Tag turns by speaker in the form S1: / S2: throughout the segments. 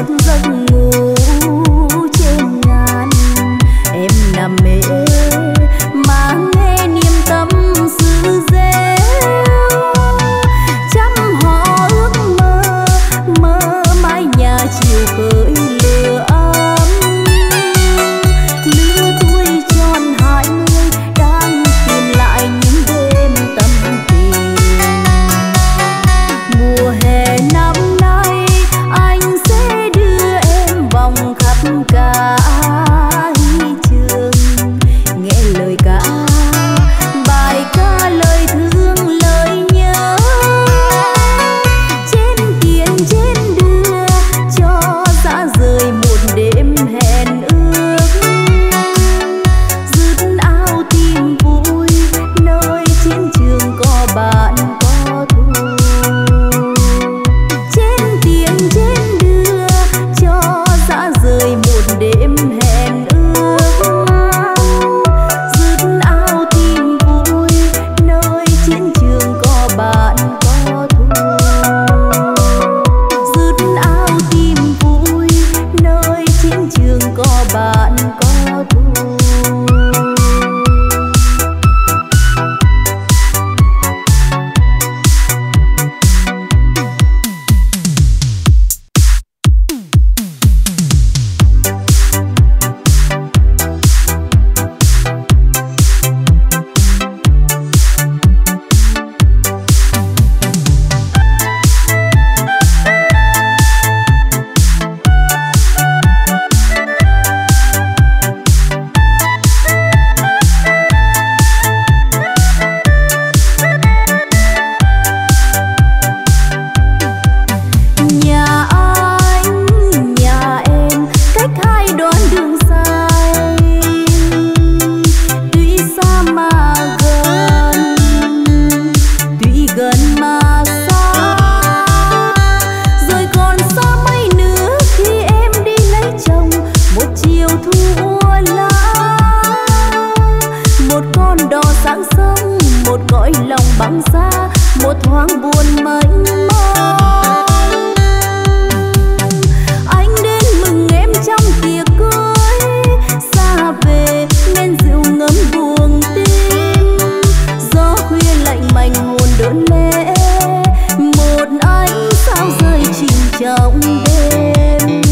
S1: giấc ngủ trên ngàn. Em nằm mê mà nghe niềm tâm sự reo, trăm họ ước mơ mơ mái nhà chiều khơi lửa ấm. Lứa tuổi tròn 20 đang tìm lại những đêm tâm tình. Mùa hè năm nay anh sẽ đưa em vòng khắp cả trường, nghe lời ca bài ca lời thương lời nhớ. Trên tiền trên đưa cho dã rời một đêm hẹn ước, dứt áo tìm vui nơi chiến trường có bạn có thù. Trên tiền trên đưa cho dã rời một đêm hẹn ước, dứt áo tìm vui nơi chiến trường có bạn có thù. Dứt áo tìm vui nơi chiến trường có bạn có thù. Nhà anh, nhà em cách hai đoạn đường dài, tuy xa mà gần, tuy gần mà xa. Rồi còn xa mấy nữa khi em đi lấy chồng, một chiều thu ua lá. Một con đò sáng sông, một cõi lòng băng xa, một thoáng buồn mênh mông. Anh đến mừng em trong tiệc cưới, xa về nên rượu ngấm buồng tim. Gió khuya lạnh mành hồn đớn lệ, một ánh sao rơi chìm trong đêm.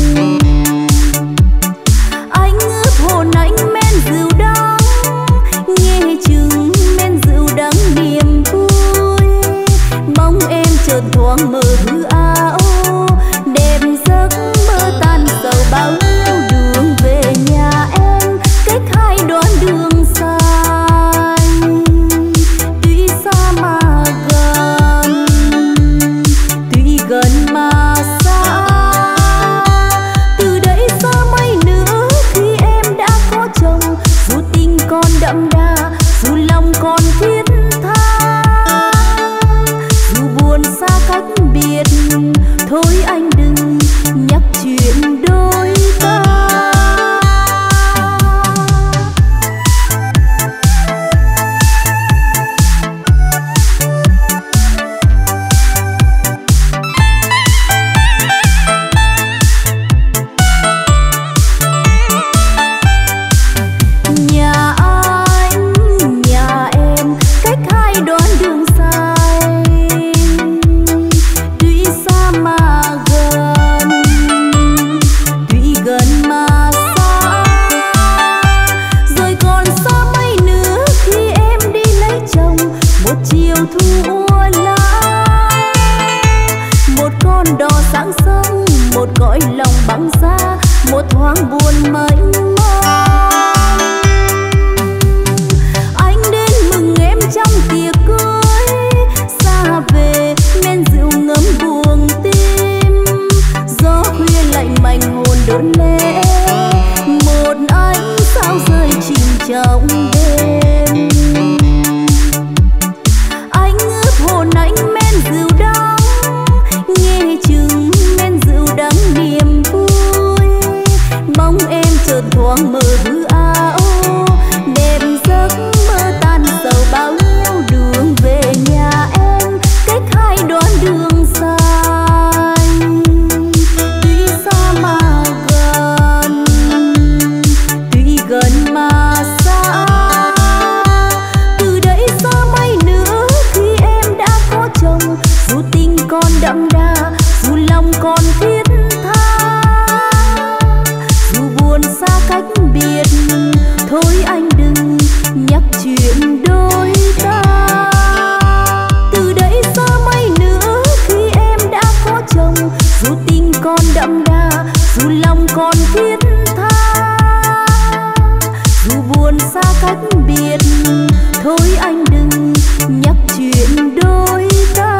S1: Anh ướp hồn anh men rượu đắng, nghe chừng men rượu đắng niềm vui. Bóng em chợt thoáng mơ hư ảo, đẹp giấc mơ tan sầu bao nhiêu. Đường về nhà em cách hai đoạn đường dài, tuy xa mà gần, tuy gần mà xa. Từ đây xa mấy nữa khi em đã có chồng, dù tình còn đậm đà, dù lòng còn thiết tha, dù buồn xa cách biệt, thôi anh đừng nhắc chuyện đôi ta. Nhà anh, nhà em cách hai đoạn đường dài, tuy xa mà gần, tuy gần mà xa. Rồi còn xa mấy nữa khi em đi lấy chồng, một chiều thu ua lá. Một con đò sáng sông, một cõi lòng băng xa, một thoáng buồn mênh mông. Anh đến mừng em trong tiệc cưới, xa về men rượu ngấm buồng tim. Gió khuya lạnh mành hồn đớn lệ, một ánh sao rơi chìm trong đêm. Anh ướp hồn anh men rượu đắng, nghe chừng men rượu đắng niềm vui. Bóng em chợt thoáng mơ hư ảo, đẹp giấc mơ tan sầu bao nhiêu. Đường về nhà em cách hai đoạn đường dài, tuy xa mà ra, dù lòng còn thiết tha, dù buồn xa cách biệt, thôi anh đừng nhắc chuyện đôi ta.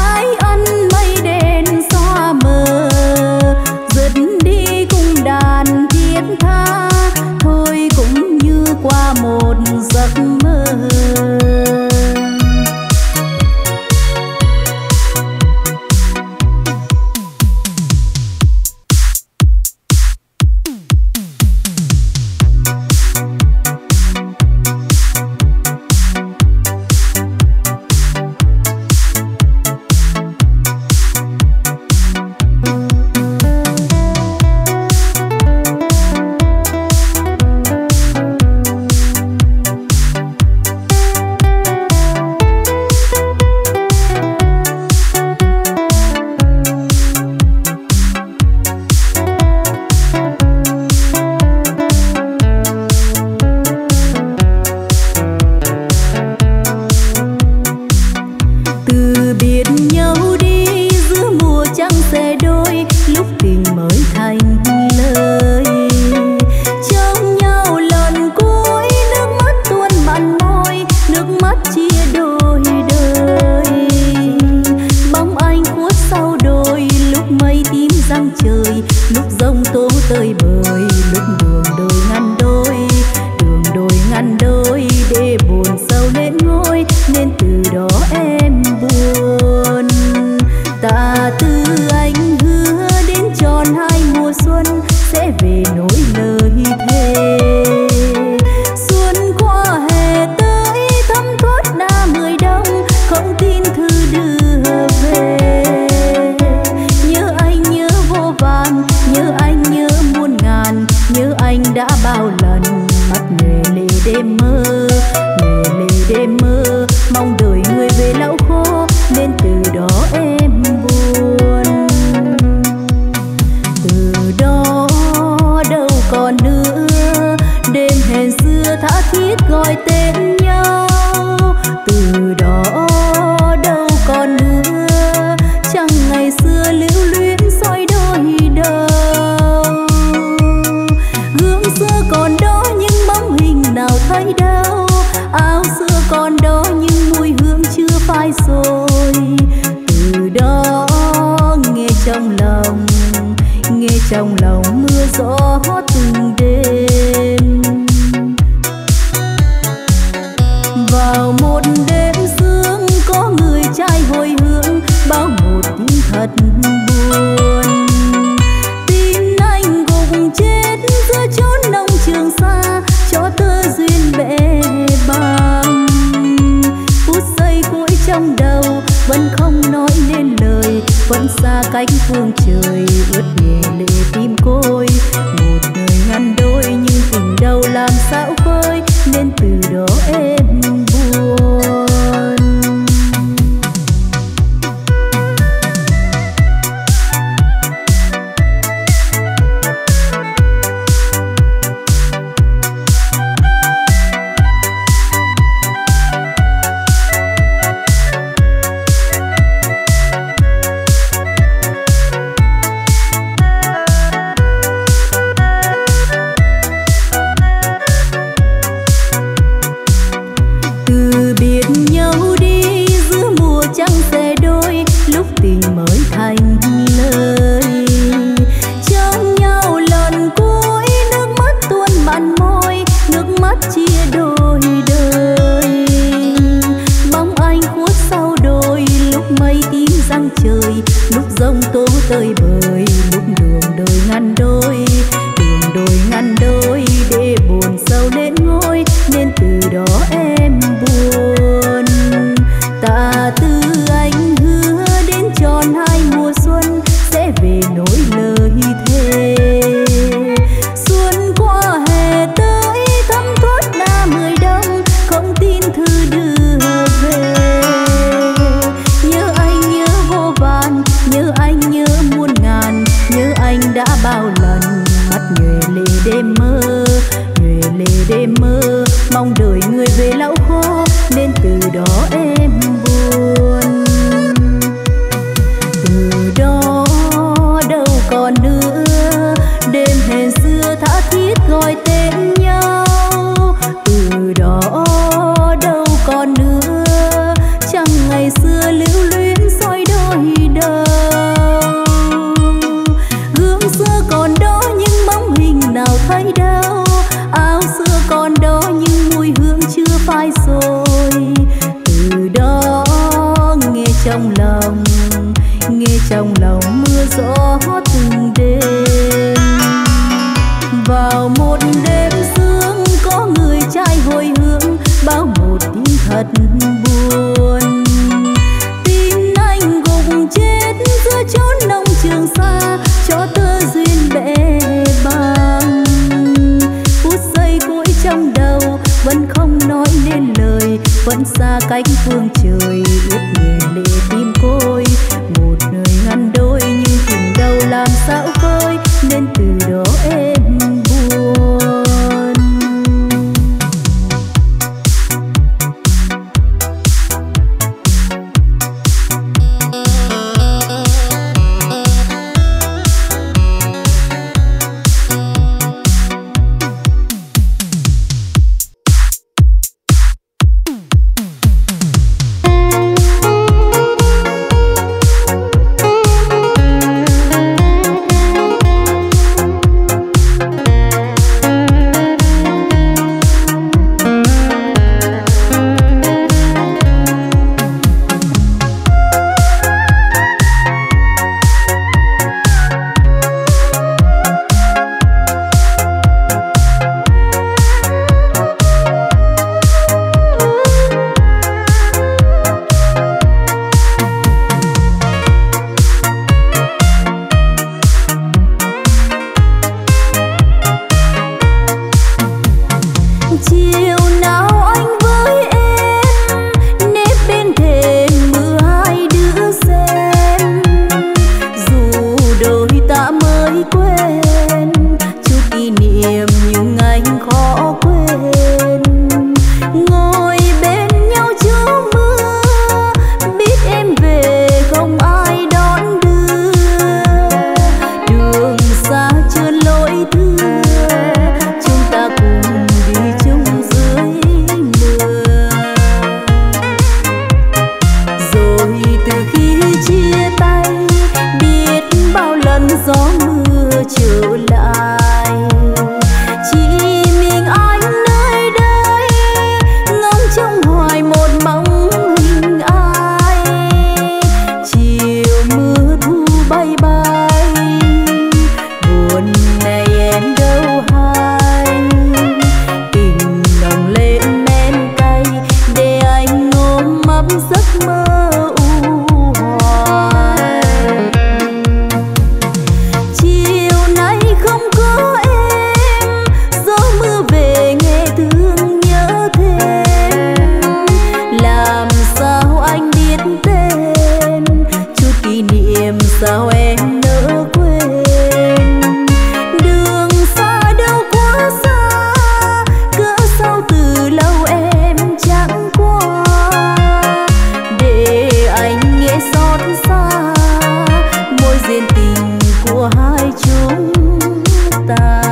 S2: đàn
S1: trăng xẻ đôi, lúc tình mới thành lời. Trong nhau lần cuối nước mắt tuôn mặn môi, nước mắt chia đôi đời. Bóng anh khuất sau đôi, lúc mây tím răng trời, lúc giông tố tơi bời, lúc đường đôi ngăn đôi, đường đôi ngăn đôi để buồn sâu lên ngôi, nên từ đó em buồn. Tạ Tư anh hứa đến tròn 2 mùa xuân sẽ về nối lời thề. Xuân qua hè tới thấm thoát đã 10 đông, không tin thư đưa về. Nhớ anh nhớ vô vàn, nhớ anh nhớ muôn ngàn, nhớ anh đã bao lần mắt nhòe lệ đêm mơ, nhòe lệ đêm mơ, mong đời người về lão khô, nên từ đó em buồn. Từ đó đâu còn nữa đêm hẹn xưa tha thiết gọi tên nhau. Từ đó đâu còn nữa chẳng ngày xưa lưu luyến soi đôi đầu. Gương xưa còn đó nhưng bóng hình nào thấy đâu, áo xưa còn đó nhưng mùi hương chưa phai rồi. Từ đó nghe trong lòng mưa gió từng đêm. Vào một đêm sương có người trai hồi hương, bao một tiếng thật buồn. Tin anh gục chết giữa chốn nông trường xa, cho tơ duyên bể bàng. Phút giây cuối trong đầu vẫn không nói nên lời, vẫn xa cách phương trời ướt nhẹ lệ tim côi. Một đời ngăn đôi nhưng tình đâu làm sao vơi, nên từ đó em buồn.
S2: vẫn xa cách phương trời ướt nhẹ lệ tim côi. Một đời ngăn đôi nhưng tình đâu làm sao vơi, nên từ đó em buồn. niệm sao em nỡ quên. Đường xa đâu quá xa, cỡ sao từ lâu em chẳng qua. Để anh nghe xót xa mối duyên tình của hai chúng ta.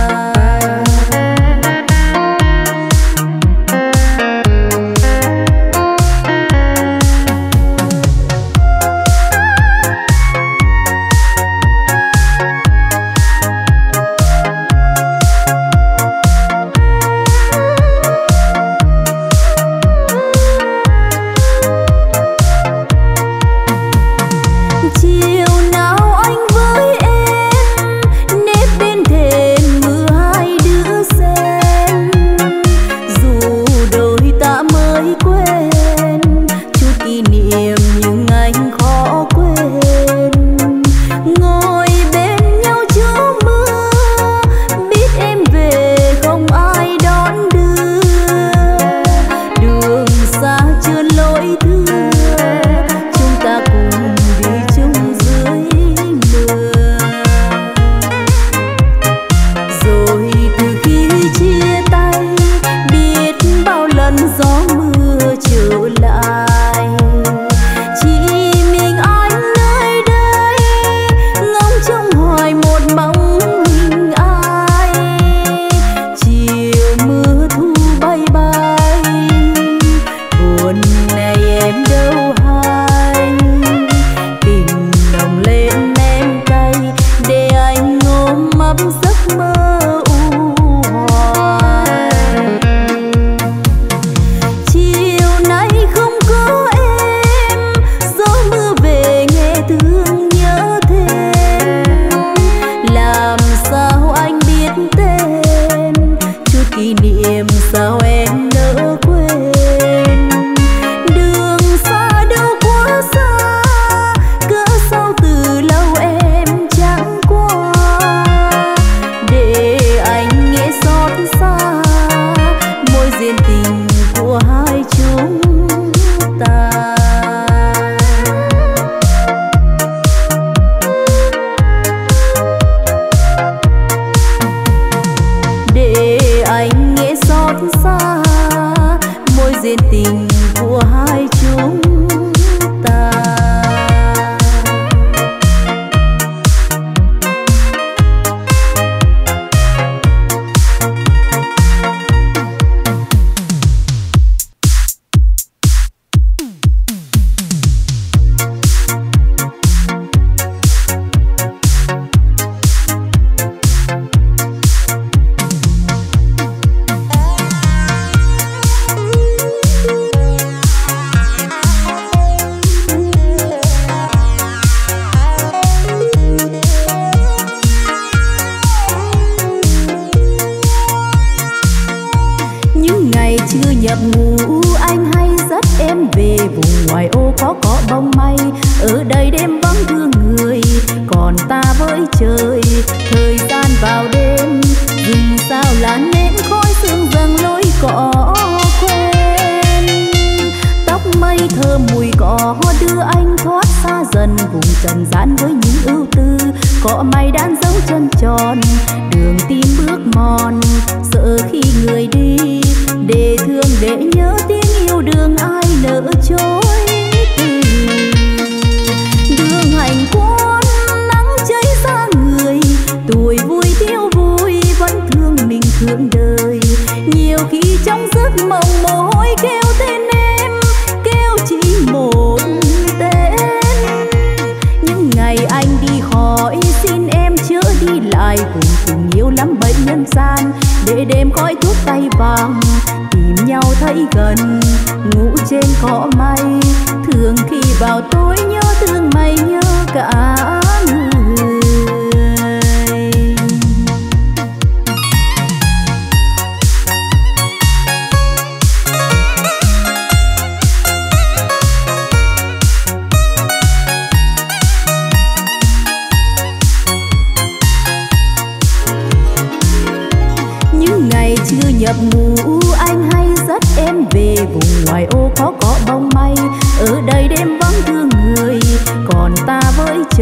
S1: chưa nhập ngũ anh hay dắt em về vùng ngoài ô khó có bóng mây, ở đây đêm vắng thương người còn ta với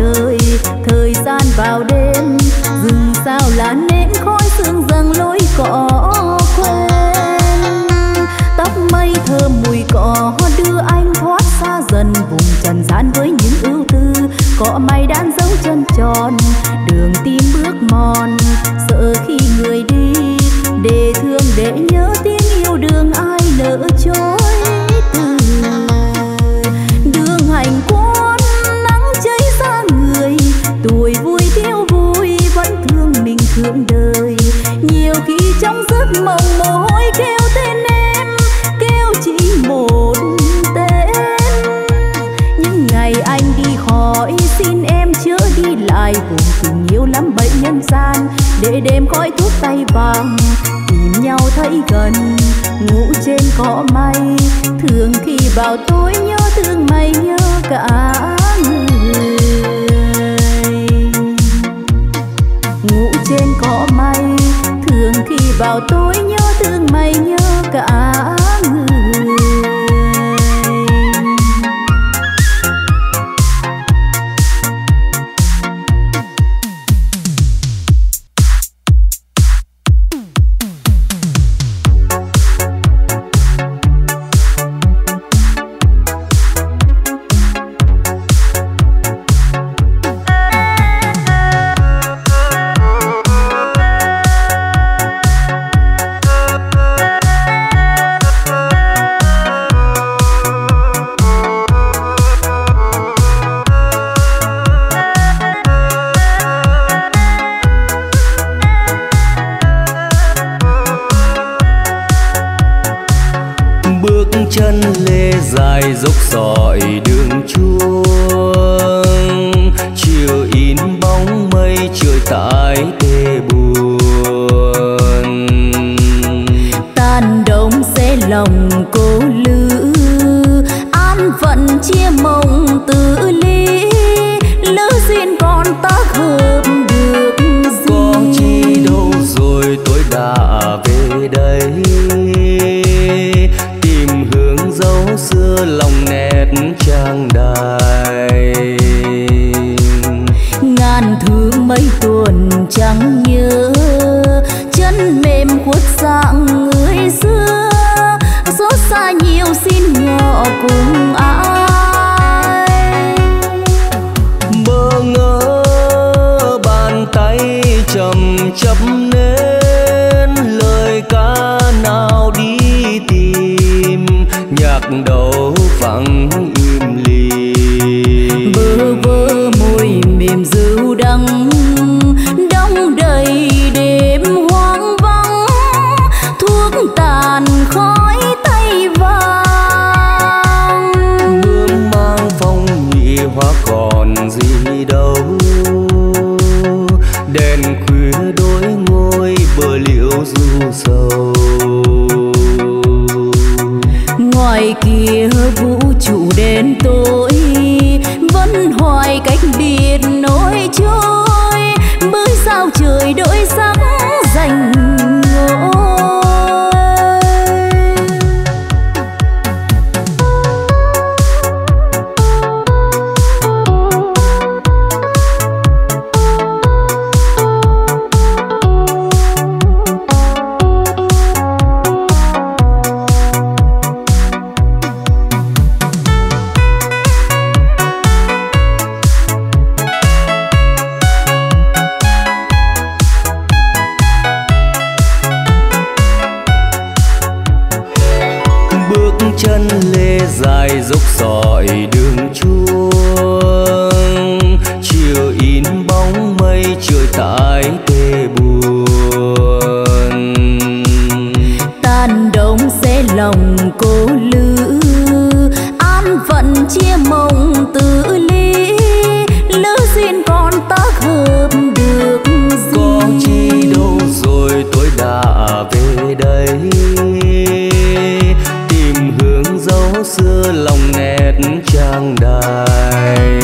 S2: nhỏ đưa anh thoát xa dần vùng trần gian với những ưu tư. Cỏ mây đan dấu chân tròn đường tim bước mòn, sợ khi người đi để thương để nhớ tiếng yêu đường ai lỡ trôi từ. Đường hành quân nắng cháy ra người, tuổi vui thiếu vui vẫn thương mình thương đời. Nhiều khi trong giấc mộng mồ hôi kêu tên em, kêu chỉ một tên. Những ngày anh đi khỏi xin em chớ đi lại, vùng tình yêu lắm bẫy nhân gian để đêm khói thuốc tay vàng tìm nhau thấy gần. Ngủ trên cỏ mây thường khi vào tối nhớ thương mây nhớ cả người. Ngủ trên cỏ mây thường khi vào tối nhớ thương mây nhớ cả người.
S3: Chân lê dài dốc sỏi đường chuông, chiều in bóng mây trời tại tê buồn.
S2: Tan đông sẽ lòng cô lữ, an phận chia mộng tự ly. Lỡ xin con tác hợp được gì,
S3: có chi đâu rồi tôi đã về đây. Dấu xưa lòng nét trang đài,
S2: ngàn thứ mấy tuần chẳng nhớ. Chân mềm khuất dạng người xưa, xót xa nhiều xin nhỏ cùng ai.
S3: Bơ ngỡ bàn tay chầm chập nên lời ca nào đi tìm, nhạc đầu vắng im lìm.
S2: Bơ vơ môi mềm rượu đắng đong đầy đêm hoang vắng, thuốc tàn khói tay vàng.
S3: Bướm mang phong nhị hoa còn gì đâu, đèn khuya đôi ngôi bờ liễu du sầu.
S2: Ngoài kia vũ trụ đen tối vẫn hoài cách biệt nối trôi, mới sao trời đổi sắc rành ngôi.
S3: Chân lê dài dốc sỏi đường chuông, chiều in bóng mây trời tại tê buồn.
S2: Tan đông sẽ lòng cô lữ, an phận chia mộng tự ly. Lỡ xin con tác hợp được gì,
S3: có chi đâu rồi tôi đã về đây. Dấu xưa lòng nét trang đài,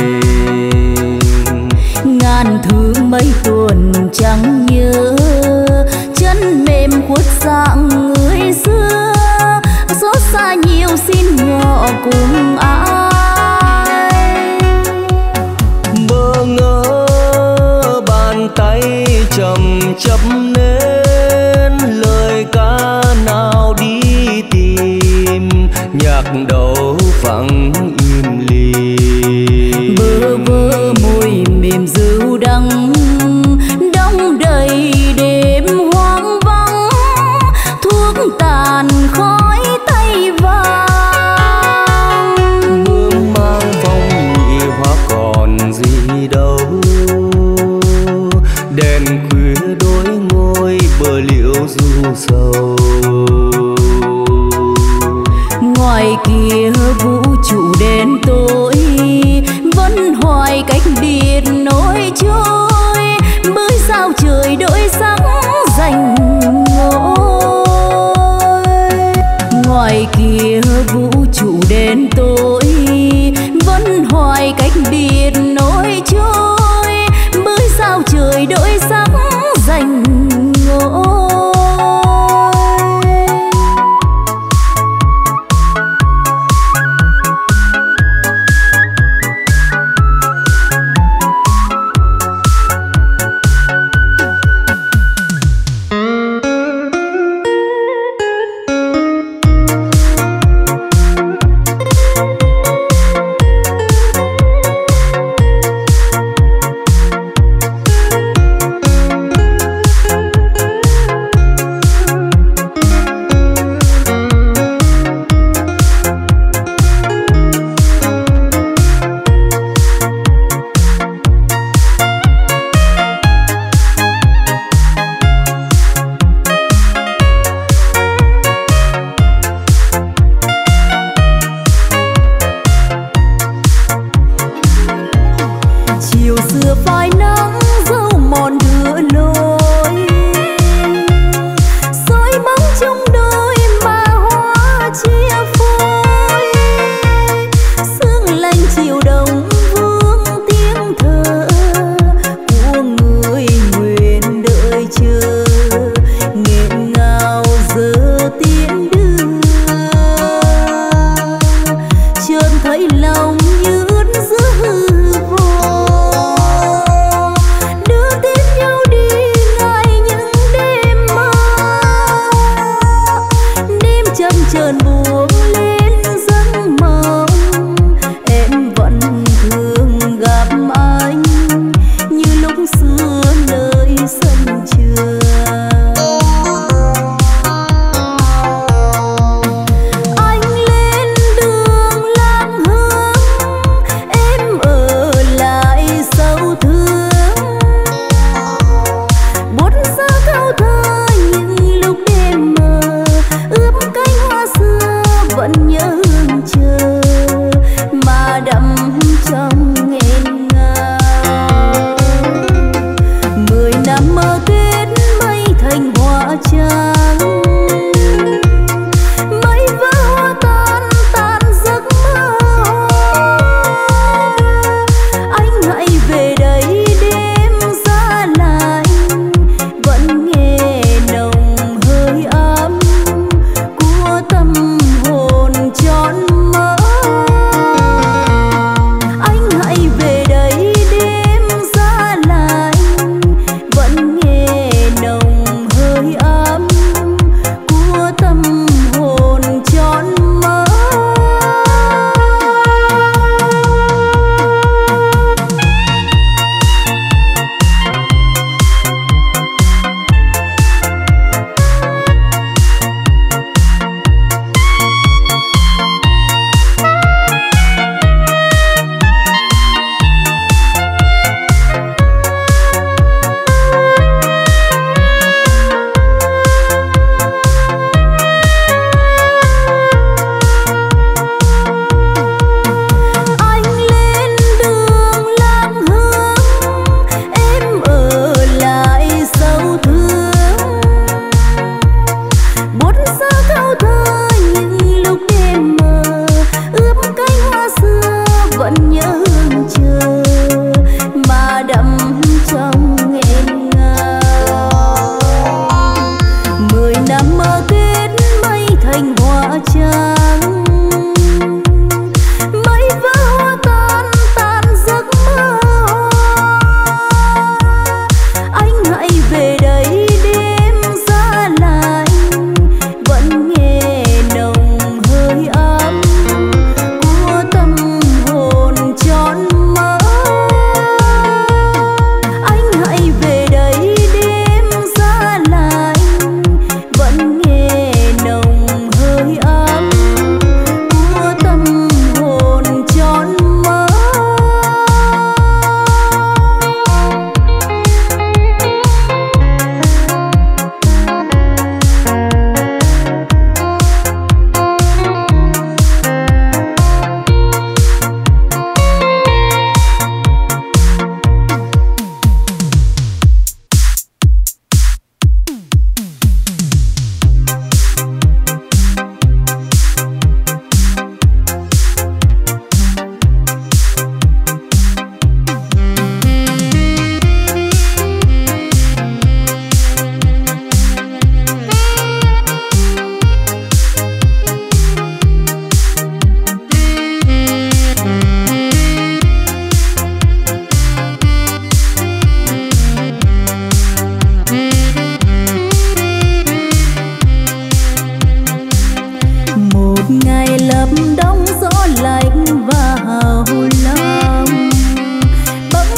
S2: ngàn thứ mấy tuần chẳng nhớ. Chân mềm khuất dạng người xưa, xót xa nhiều xin nhỏ cùng ai.
S3: Bơ ngỡ bàn tay chầm chập nên lời ca nào đi tìm, nhạc đầu vắng im lìm.
S2: Bơ vơ môi mềm dịu đắng đong đầy đêm hoang vắng, thuốc tàn khói tay vàng.
S3: Bướm mang phong nhị hoa còn gì đâu, đèn khuya đôi ngôi bờ liễu du sầu.
S2: Ngoài kia vũ trụ đen tối vẫn hoài cách biệt nối trôi, bởi sao trời đổi sắc rành ngôi. Ngoài kia vũ trụ đen tối vẫn hoài cách biệt nối trôi, bởi sao trời đổi sắc rành ngôi.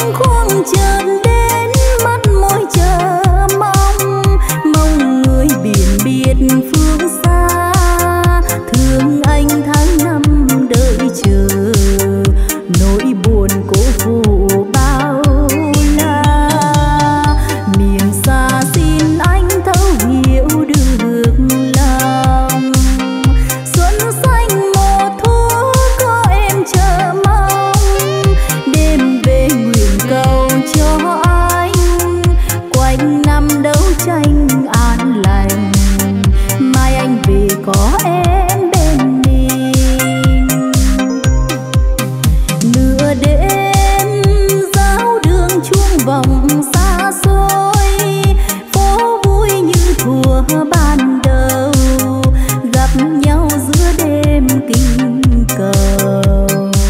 S2: bâng khuâng chợt đến mắt môi chờ mong, mong người biển biệt phương xa, thương anh tháng năm đợi chờ, nỗi buồn cố phụ bao la. Miền xa xin anh thấu hiểu được lòng, xuân xanh một thu có em chờ mong, đêm về nguyện cầu cho anh quanh năm đấu tranh an lành, mai anh về có em bên mình. Nửa đêm giáo đường chuông vọng xa xôi, phố vui như thuở ban đầu, gặp nhau giữa đêm kinh cầu.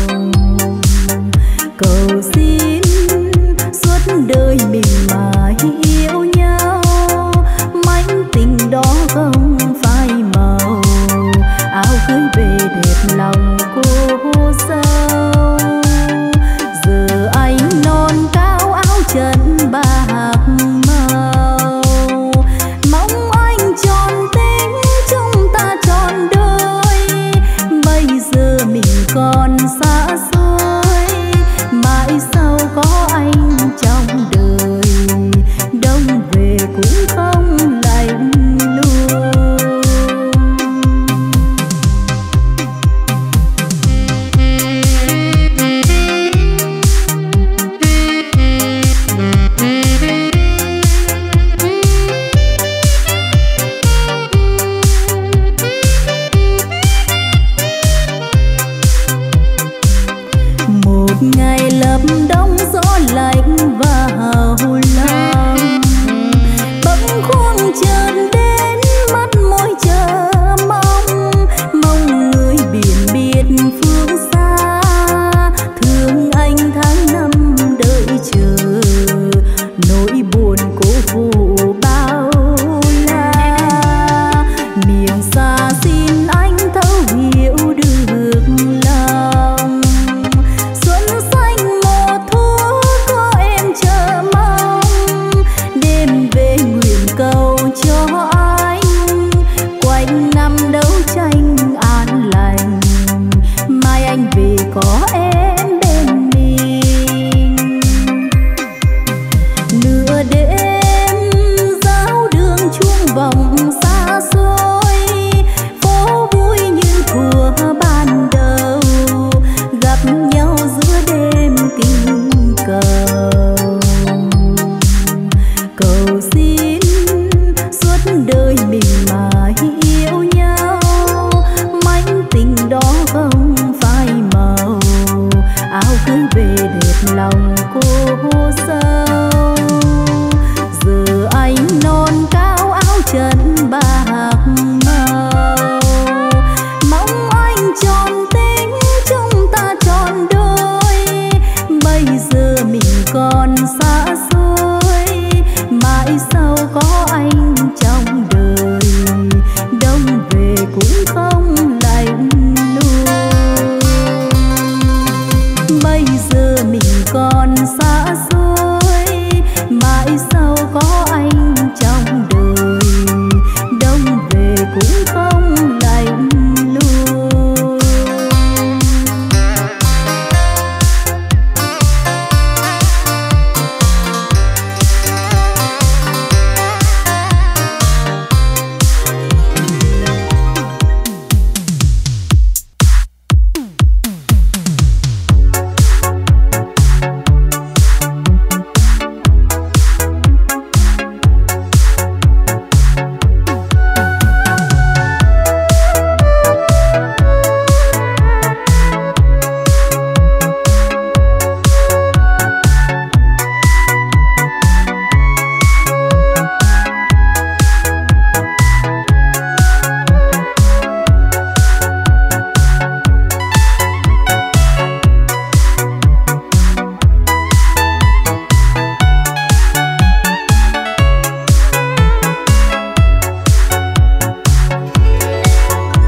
S2: Cầu xin suốt đời mình mãi yêu nhau, mảnh tình đó không phai màu, áo cưới về đẹp lòng cô dâu. Giờ anh non cao áo trần bạc màu, mong anh tròn tình chúng ta tròn đôi. Bây giờ mình còn xa xôi, mãi sau có anh trong đời, đông về cũng không lạnh lùng. Một ngày lập đông gió lạnh vào lòng, bâng khuâng chợt đến mắt môi chờ mong, mong người biển biệt phương xa, thương anh tháng năm đợi chờ, nỗi buồn cố phụ bao la. Miền xa xin anh thấu hiểu được lòng, xuân xanh một thu có em chờ mong, đêm về nguyện cầu cho anh quanh năm đấu tranh an lành, mai anh về có em bên mình. Nửa đêm giáo đường chuông vọng xa xôi, phố vui như thuở ban đầu, gặp nhau giữa đêm kinh cầu. Cầu xin suốt đời mình mãi yêu nhau, mảnh tình đó không phai màu, áo cưới về đẹp lòng cô dâu. Giờ anh non cao áo trần bạc màu, mong anh tròn tình chúng ta tròn đôi. Bây giờ mình còn xa xôi, mãi sau có anh trong đời, đông về cũng không lạnh lùng. Bây giờ mình còn xa xôi, mãi sau có anh trong đời, đông về cũng không lạnh lùng.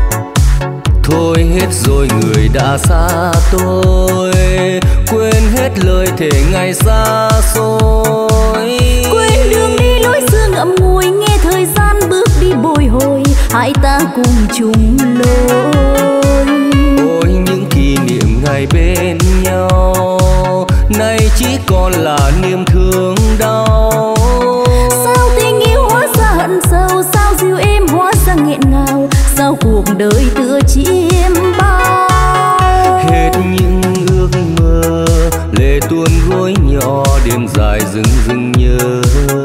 S3: hết rồi người đã xa tôi, quên hết lời thề ngày xa xôi.
S1: Quên đường đi lối xưa ngậm ngùi, nghe thời gian bước đi bồi hồi, hai ta cùng chung lối.
S3: Ôi những kỷ niệm ngày bên nhau, nay chỉ còn là niềm thương đau.
S1: Sao tình yêu hóa ra hận sâu, sao dịu êm hóa ra nghẹn ngào, sao cuộc đời tựa chim bao.
S3: Hết những ước mơ, lệ tuôn gối nhỏ, đêm dài rừng rừng nhớ.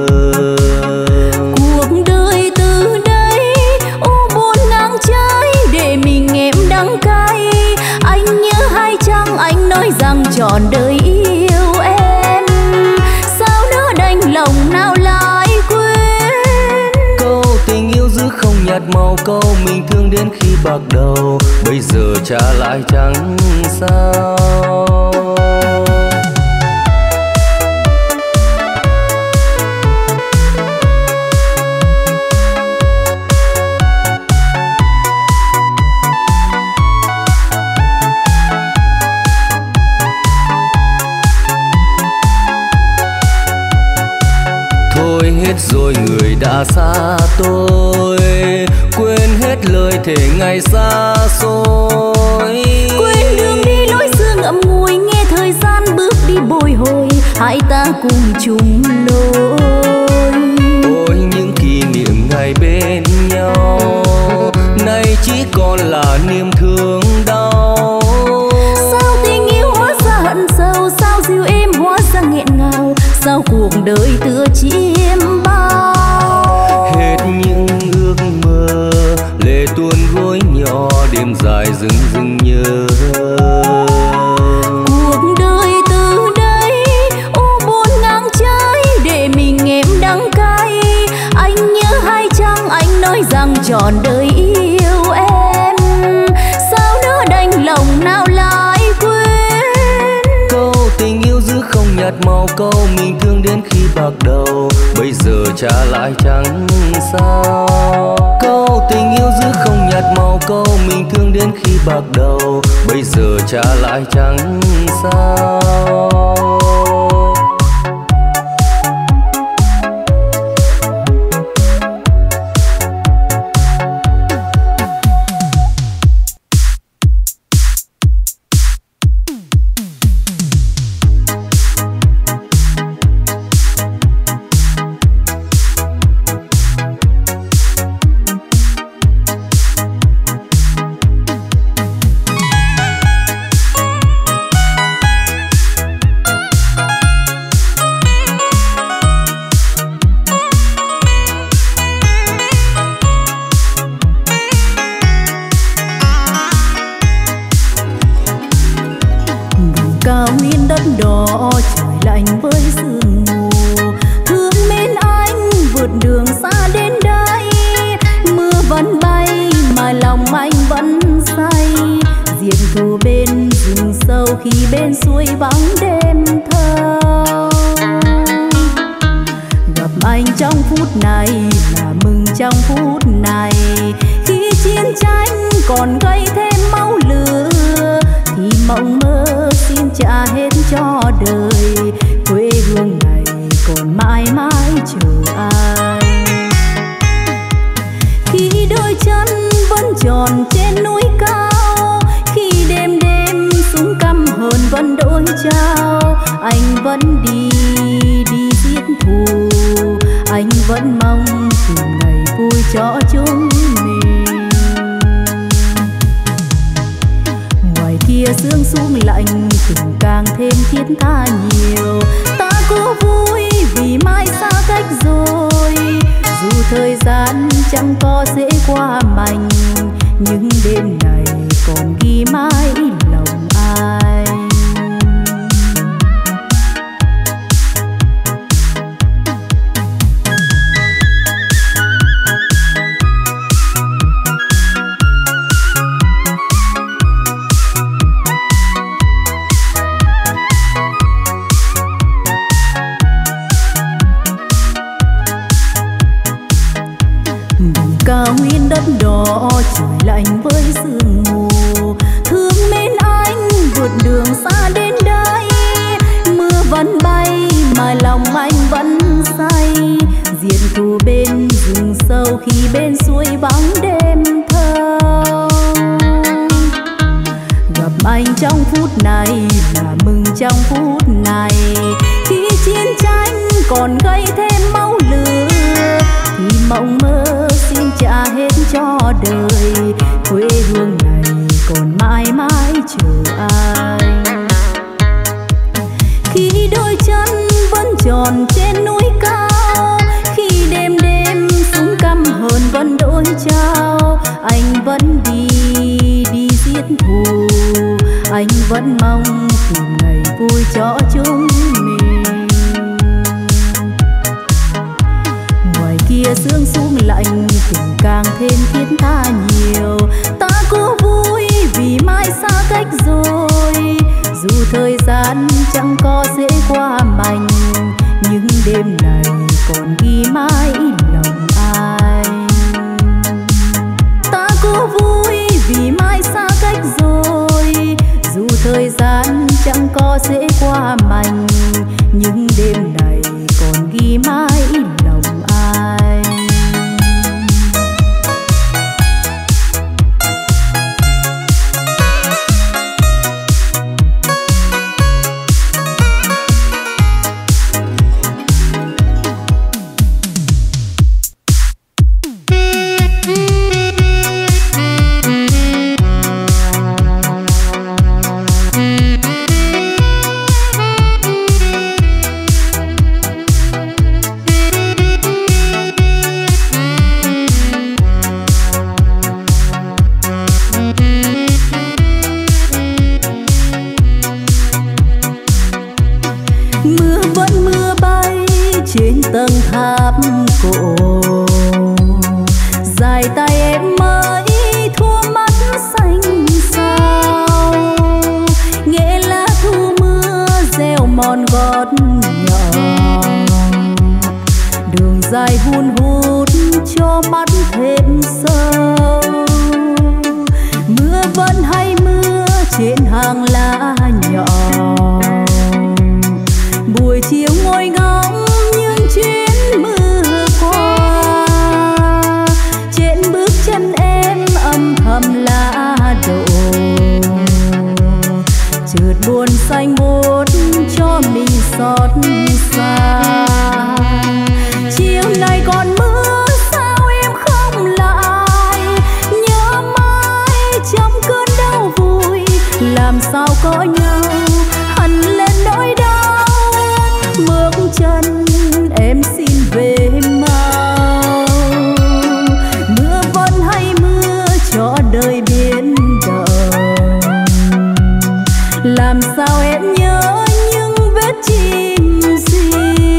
S1: Cuộc đời từ đây u buồn nắng cháy, để mình em đắng cay. Anh nhớ hay chăng anh nói rằng trọn đời yêu em, sao nỡ đành lòng nào lại quên.
S3: Câu tình yêu giữ không nhạt màu, câu mình thương đến khi bạc đầu, bây giờ trả lại chẳng sao. Thôi hết rồi người đã xa tôi, quên hết lời thề ngày xa xôi.
S1: Quên đường đi lối xưa ngậm ngùi, nghe thời gian bước đi bồi hồi, hai ta cùng chung lối.
S3: Ôi những kỷ niệm ngày bên nhau, nay chỉ còn là niềm thương đau.
S1: Sao tình yêu hóa ra hận sâu, sao dịu êm hóa ra nghẹn ngào, sao cuộc đời tựa chim bao.
S3: Hết những ước mơ, lệ tuôn gối nhỏ, đêm dài rừng rừng nhớ.
S1: Cuộc đời từ đây u buồn nắng cháy, để mình em đắng cay. Anh nhớ hay chăng anh nói rằng trọn đời yêu em, sao nỡ đành lòng nào lại quên.
S3: Câu tình yêu giữ không nhạt màu, câu mình thương đến khi bạc đầu, bây giờ trả lại chẳng sao. Câu tình yêu giữ không nhạt màu, câu mình thương đến khi bạc đầu, bây giờ trả lại chẳng sao.
S1: Cao nguyên đất đỏ trời lạnh với sương mù, thương mến anh vượt đường xa đến đây. Mưa vẫn bay mà lòng anh vẫn say, diệt thù bên rừng sâu khi bên suối vắng đêm thâu. Gặp anh trong phút này là mừng trong phút này, khi chiến tranh còn gây thêm máu lửa, thì mộng mơ xin trả hết cho đời. Quê hương này còn mãi mãi chờ ai, khi đôi chân vẫn tròn trên núi cao, khi đêm đêm súng căm hờn vẫn đổi trao. Anh vẫn đi đi giết thù, anh vẫn mong tìm ngày vui cho chúng mình. Ngoài kia sương xuống lạnh, tình càng thêm thiết tha nhiều. Ta cố vui vì mai xa cách rồi, dù thời gian chẳng có dễ qua mành, nhưng đêm này còn ghi mãi lòng anh. Cao nguyên đất đỏ trời lạnh với sương mù, thương mến anh vượt đường xa đến đây.
S2: vẫn bay mà lòng anh vẫn say, diện thù bên rừng sâu khi bên suối vắng đêm thơ. Gặp anh trong phút này là mừng trong phút này, khi chiến tranh còn gây thêm máu lửa thì mộng mơ xin trả hết cho đời, quê hương này còn mãi mãi chờ anh. Khi đôi chân vẫn tròn trên núi cao, khi đêm đêm súng căm hờn vẫn đôi trao, anh vẫn đi giết thù, anh vẫn mong tìm ngày vui cho chúng mình. Ngoài kia sương xuống lạnh tình càng thêm thiết tha nhiều, ta cố vui vì mai xa cách rồi, dù thời gian chẳng có dễ qua mành, nhưng đêm này còn ghi mãi lòng anh. Ta cố vui vì mai xa cách rồi, dù thời gian chẳng có dễ qua mành, nhưng đêm này còn ghi mãi lòng anh. Tầng tháp cổ dài tay em mới thua mắt xanh sao, nghe lá thu mưa gieo mòn gót nhỏ, đường dài hun hút cho mắt thêm sâu. Mưa vẫn hay mưa trên hàng lá nhỏ, buổi chiều ngồi ngóng chuyến mưa qua, trên bước chân em âm thầm lá đổ, chợt buồn xanh buốt cho mình xót xa. Chiều nay còn mưa sao em không lại, nhớ mãi trong cơn đau vui, làm sao có nhau hằn lên nỗi đau. Bước chân em xin về mau, mưa vẫn hay mưa cho đời biến động, làm sao em nhớ những vết chim gì.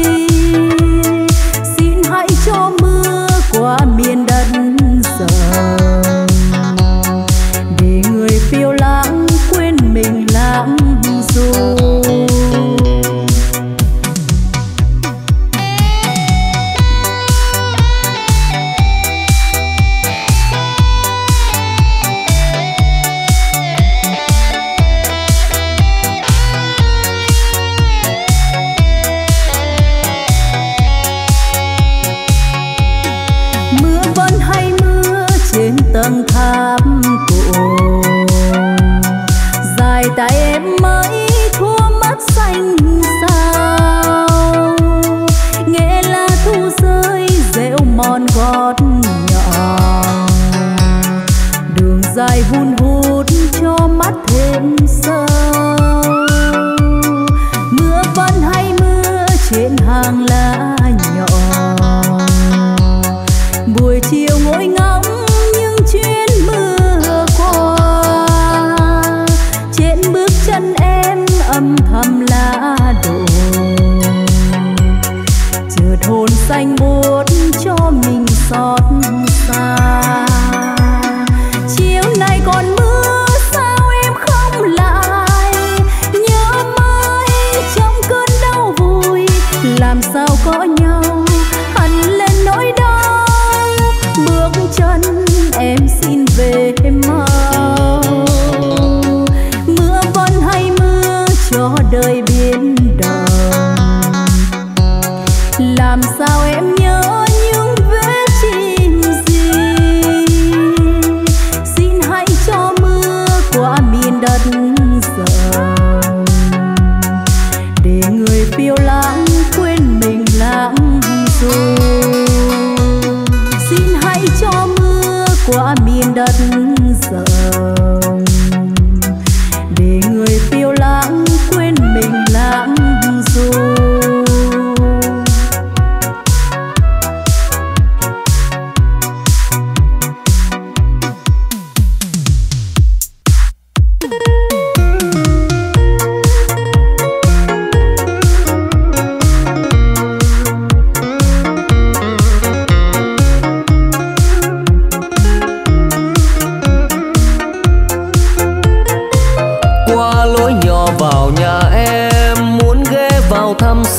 S2: Xin hãy cho mưa qua miền đất rộng, để người phiêu lãng quên mình lãng du. Tầng tháp cổ dài tay em mới thua mắt xanh sao, nghe lá thu rơi rêu mòn gót nhỏ, đường dài hun hút cho mắt thêm sâu. Mưa vẫn hay mưa trên hàng lá nhỏ, buổi chiều ngồi ngóng chuyến mưa qua, trên bước chân em âm thầm lá đổ, chợt hồn xanh buốt cho mình xót xa. Chiều nay còn mưa sao em không lại, nhớ mãi trong cơn đau vui, làm sao có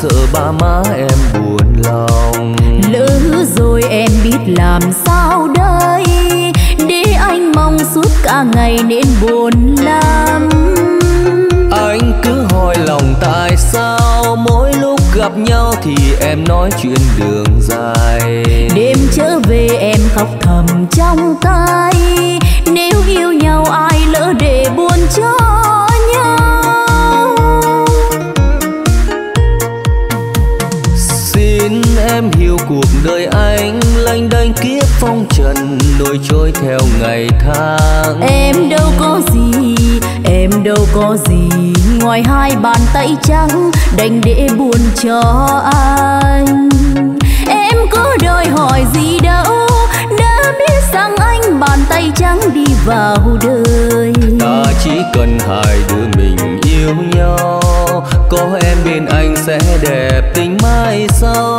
S3: sợ ba má em buồn lòng.
S2: Lỡ rồi em biết làm sao đây, để anh mong suốt cả ngày nên buồn lắm.
S3: Anh cứ hỏi lòng tại sao mỗi lúc gặp nhau thì em nói chuyện đường dài.
S2: Đêm trở về em khóc thầm trong tay, nếu yêu nhau ai lỡ để buồn cho nhau.
S3: Xin em hiểu cuộc đời anh lênh đênh kiếp phong trần, nổi trôi theo ngày tháng.
S2: Em đâu có gì, em đâu có gì ngoài hai bàn tay trắng đành để buồn cho anh. Em có đòi hỏi gì đâu, đã biết rằng anh bàn tay trắng đi vào đời.
S3: Ta chỉ cần hai đứa mình yêu nhau, có em bên anh sẽ đẹp tình mai sau.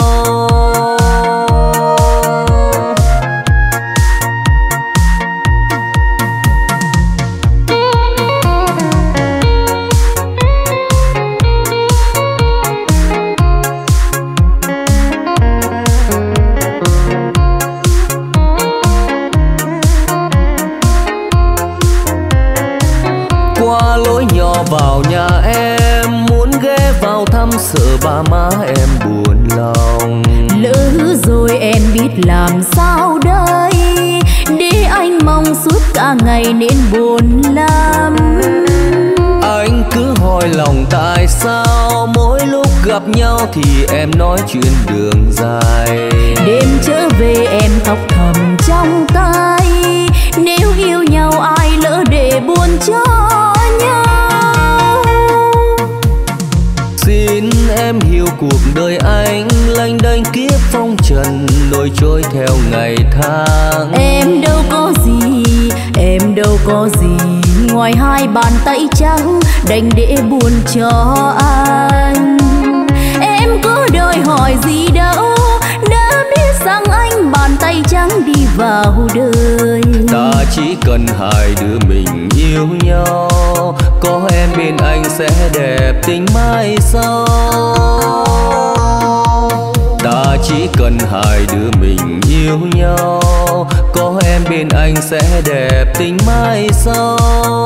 S3: Vào nhà em muốn ghé vào thăm sợ ba má em buồn lòng.
S2: Lỡ rồi em biết làm sao đây, để anh mong suốt cả ngày nên buồn lắm.
S3: Anh cứ hỏi lòng tại sao mỗi lúc gặp nhau thì em nói chuyện đường dài.
S2: Đêm trở về em khóc thầm trong tay, nếu yêu nhau ai lỡ để buồn cho nhau.
S3: Xin em hiểu cuộc đời anh lênh đênh kiếp phong trần, nổi trôi theo ngày tháng.
S2: Em đâu có gì, em đâu có gì ngoài hai bàn tay trắng đành để buồn cho anh. Em có đòi hỏi gì đâu, đã biết rằng anh bàn tay trắng đi vào đời.
S3: Ta chỉ cần hai đứa mình yêu nhau, có em bên anh sẽ đẹp tình mai sau. Ta chỉ cần hai đứa mình yêu nhau, có em bên anh sẽ đẹp tình mai sau.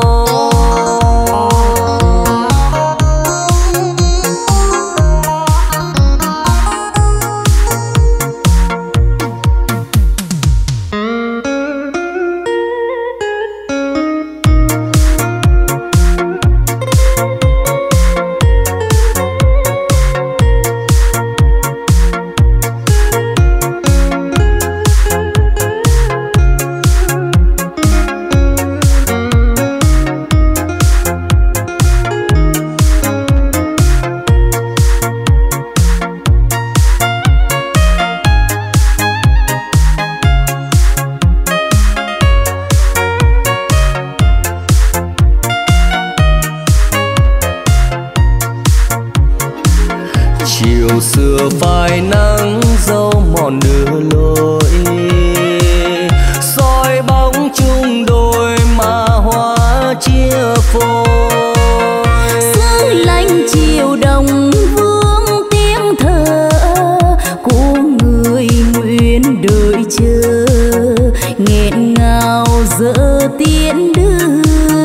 S3: Xưa phai nắng dấu mòn nửa lối, soi bóng chung đôi mà hoa chia phôi.
S2: Sương lạnh chiều đồng vương tiếng thở của người nguyện đợi chờ, nghẹn ngào dở tiễn đưa.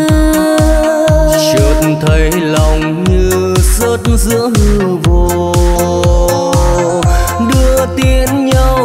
S3: Chợt thấy lòng như rớt giữa hư vô, đưa tiến nhau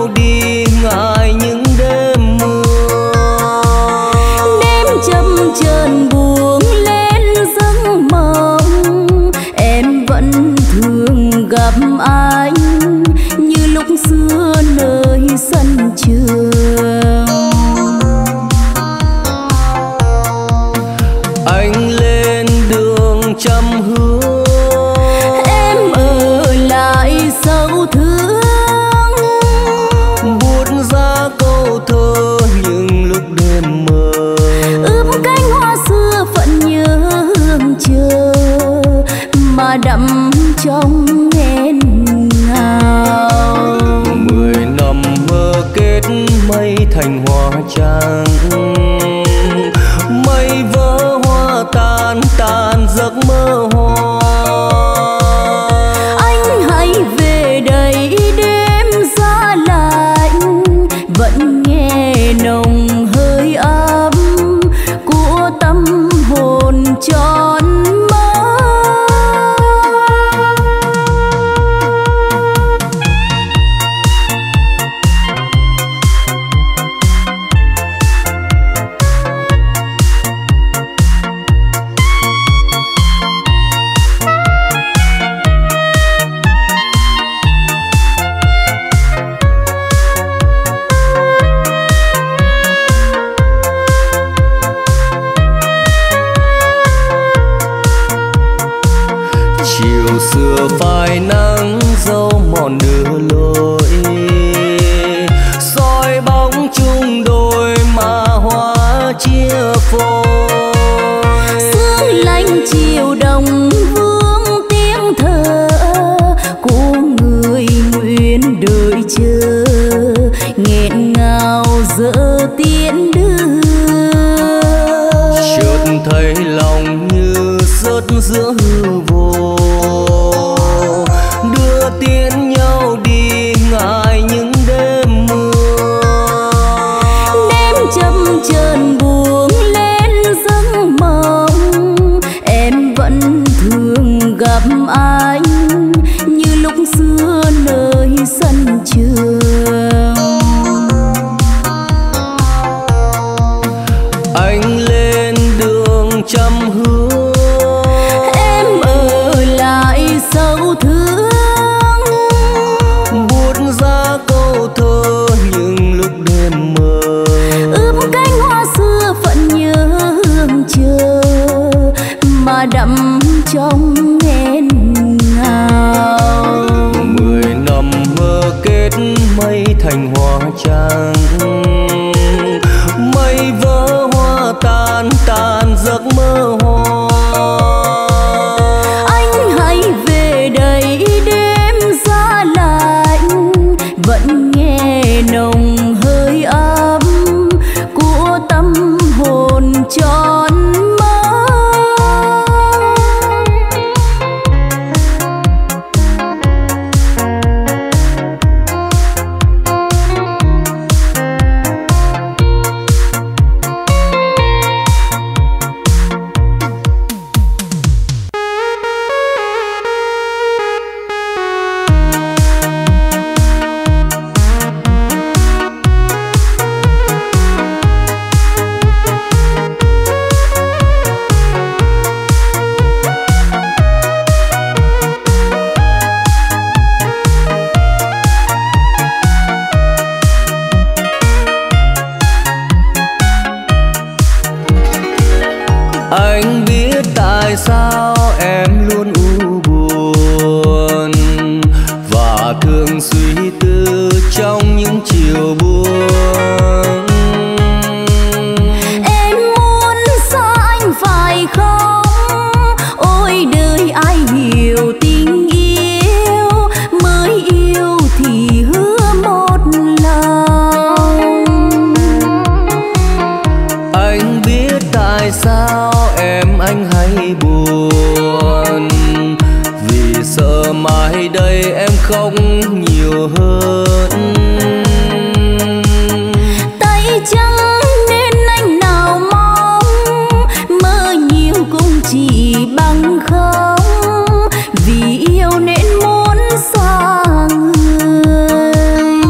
S3: thành hoa trắng. Mây vỡ hoa tan tan giấc mơ hoa.
S2: Anh hãy về đây đêm giá lạnh, vẫn nghe nồng hơi ấm của tâm hồn tròn mơ.
S3: Anh biết tại sao em luôn u buồn và thường suy tư trong những chiều buồn.
S2: Em muốn xa anh phải không? Ôi đời ai hiểu tình yêu, mới yêu thì hứa một lần.
S3: Anh biết tại sao anh hay buồn, vì sợ mai đây em khóc nhiều hơn.
S2: Tay trắng nên anh nào mong, mơ nhiều cũng chỉ bằng không, vì yêu nên muốn xa người.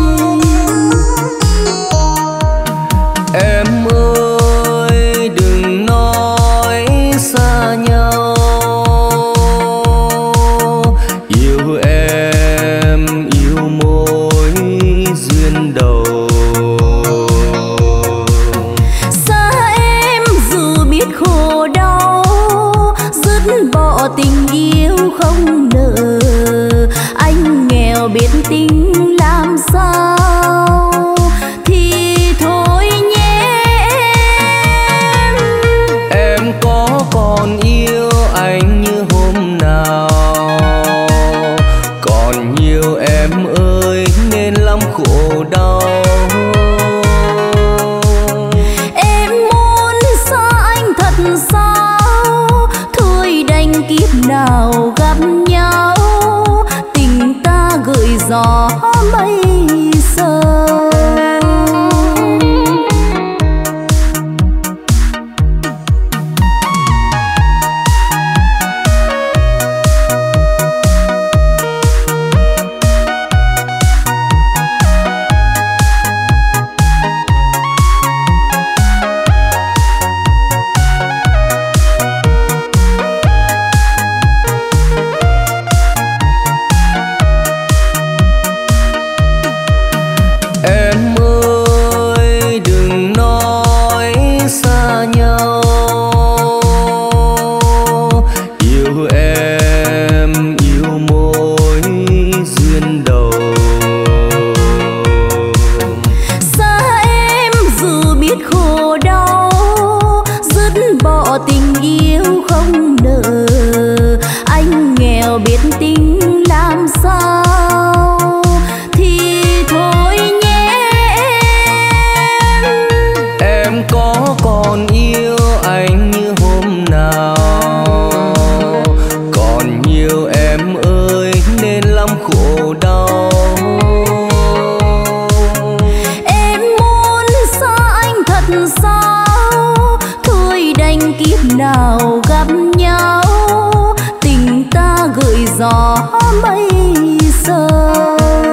S3: Em ơi đừng nói xa nhau, yêu em yêu mối duyên đầu.
S2: Xa em dù biết khổ đau, dứt bỏ tình yêu không nỡ. Anh nghèo biết tính làm sao thì thôi nhé em.
S3: Em có còn yêu anh như hôm nào? Còn nhiều em ơi nên lắm khổ đau.
S2: Em muốn xa anh thật sao, thôi đành kiếp nào gặp nhau, tình ta gửi gió mây sâu.
S3: Em ơi đừng nói xa nhau, yêu em yêu mối duyên đầu.
S2: Xa em dù biết khổ đau, dứt bỏ tình yêu không nỡ. Anh nghèo biết tính làm sao thì thôi nhé em.
S3: Em có còn yêu anh như hôm nào? Còn nhiều em ơi nên lắm khổ đau.
S2: Em muốn xa anh thật sao, thôi đành kiếp nào gặp nhau, tình ta gửi gió mây sâu.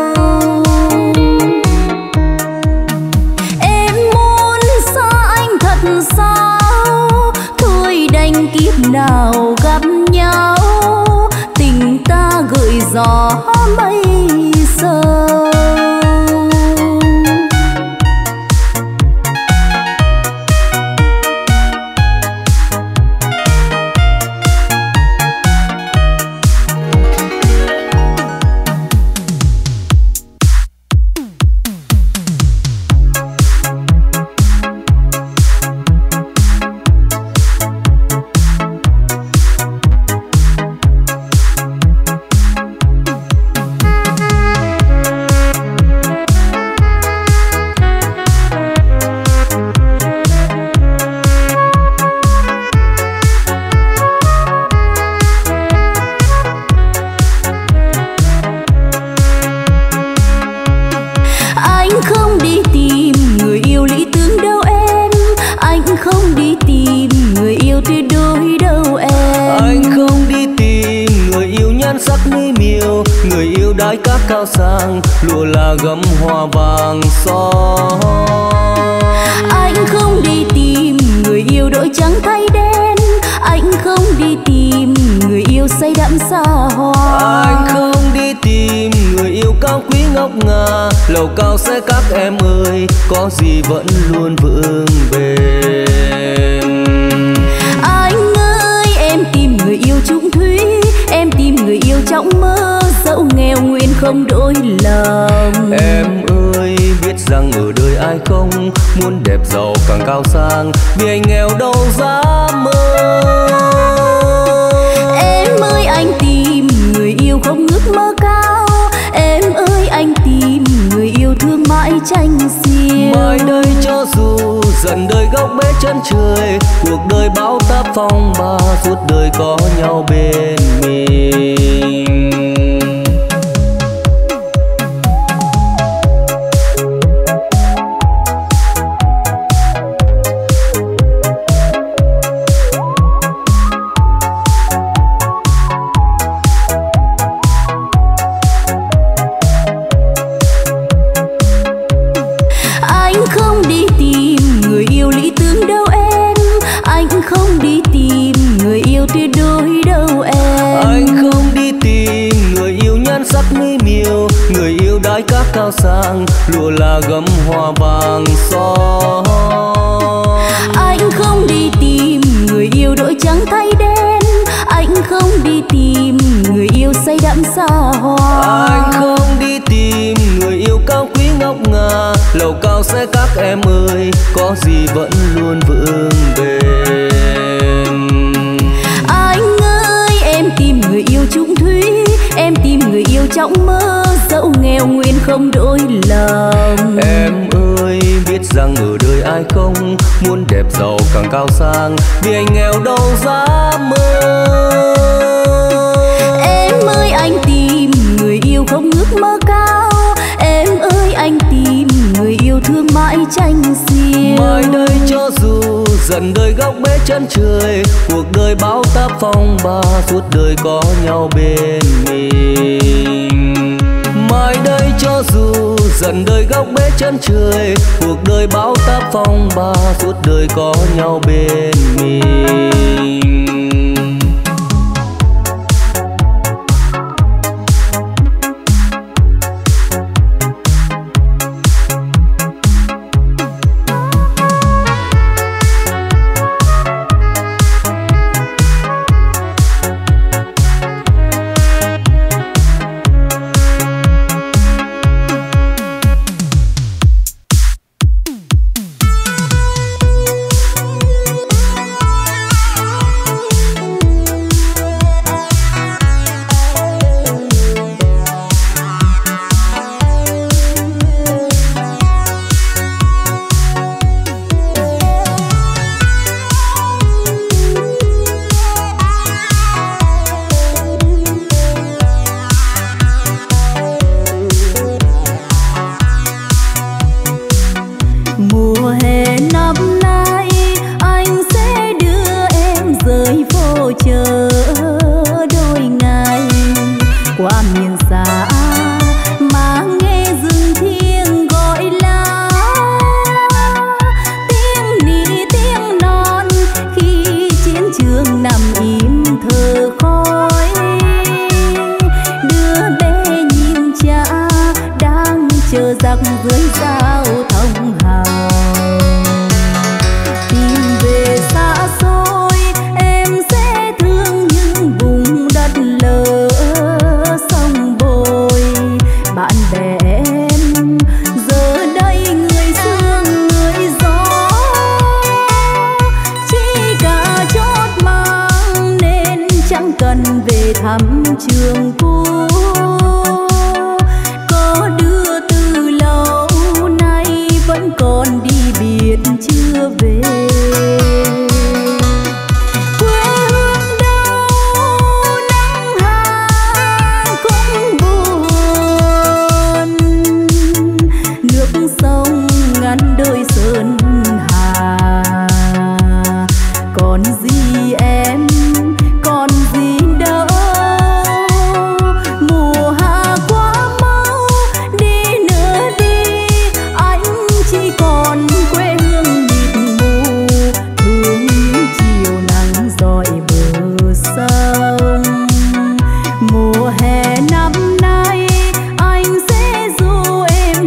S2: Em muốn xa anh thật sao, thôi đành kiếp nào gặp nhau, tình ta gửi gió mây sâu.
S3: đái cát cao sang, lụa là gấm hoa vàng son.
S1: Anh không đi tìm người yêu đổi trắng thay đen, anh không đi tìm người yêu say đắm xa hoa.
S3: Anh không đi tìm người yêu cao quý ngọc ngà, lầu cao xe các em ơi, có gì vẫn luôn vững bền.
S1: Anh ơi em tìm người yêu chung thủy, em tìm người yêu trong mơ, dẫu nghèo nguyên không đổi lòng.
S3: Em ơi biết rằng ở đời ai không muốn đẹp giàu càng cao sang, vì anh nghèo đâu dám mơ.
S1: Em ơi anh tìm người yêu không ước mơ cao, em ơi anh tìm người yêu thương mãi tranh xiêu.
S3: Mai đây cho dù dần đời góc bế chân trời, cuộc đời bão táp phong ba, suốt đời có nhau bên mình. Cao sang, lụa là gấm hoa vàng son.
S1: Anh không đi tìm người yêu đổi trắng thay đen, anh không đi tìm người yêu say đắm xa hoa.
S3: Anh không đi tìm người yêu cao quý ngọc ngà, lầu cao xe các em ơi, có gì vẫn luôn vững bền.
S1: Anh ơi em tìm người yêu chung thủy, em tìm người yêu trong mơ, dẫu nghèo nguyên không đổi lòng.
S3: Em ơi biết rằng ở đời ai không muốn đẹp giàu càng cao sang, vì anh nghèo đâu dám mơ.
S1: Em ơi anh tìm người yêu không ước mơ cao, em ơi anh tìm người yêu thương mãi tranh xiêu.
S3: Mai đây cho dù dần đời góc bế chân trời, cuộc đời bão táp phong ba, suốt đời có nhau bên mình. Mai đây cho dù dần đời góc bế chân trời, cuộc đời bão táp phong ba, suốt đời có nhau bên mình.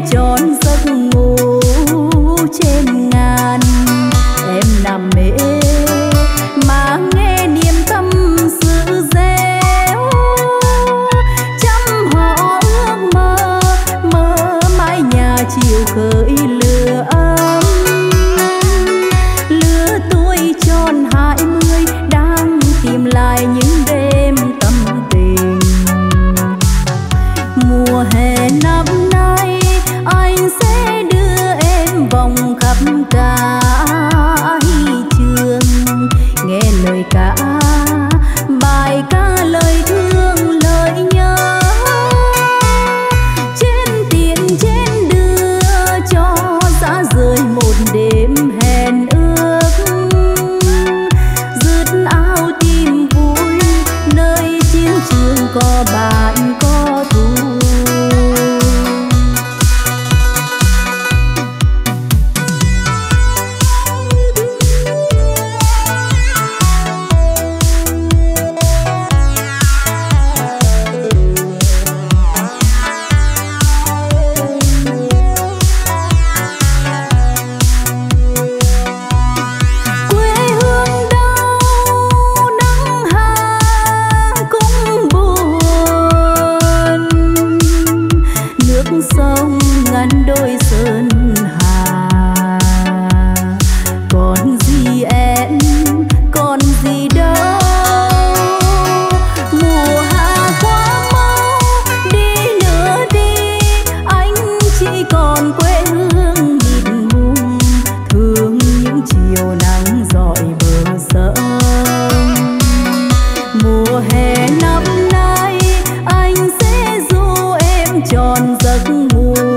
S2: tròn giấc ngủ trên ngàn. Em nằm mê mà nghe niềm tâm sự réo, trăm họ ước mơ mơ mãi nhà chiều khởi lửa ấm. Lứa tuổi tròn 20 đang tìm lại những đêm tâm tình. Mùa hè năm nay anh sẽ đưa em vòng khắp cả trường, nghe lời ca bài ca lời thương lời nhớ. Trên tiền trên đưa cho dã rời một đêm hẹn ước, dứt áo tìm vui nơi chiến trường có bạn có thù. Sông ngăn đôi sơn hà, còn gì em còn gì đâu. Mùa hạ quá mau đi nữa đi, anh chỉ còn quê hương mịt mùng, thương những chiều nắng rọi bờ sông. Mùa hè năm nay anh sẽ du em tròn giấc ngủ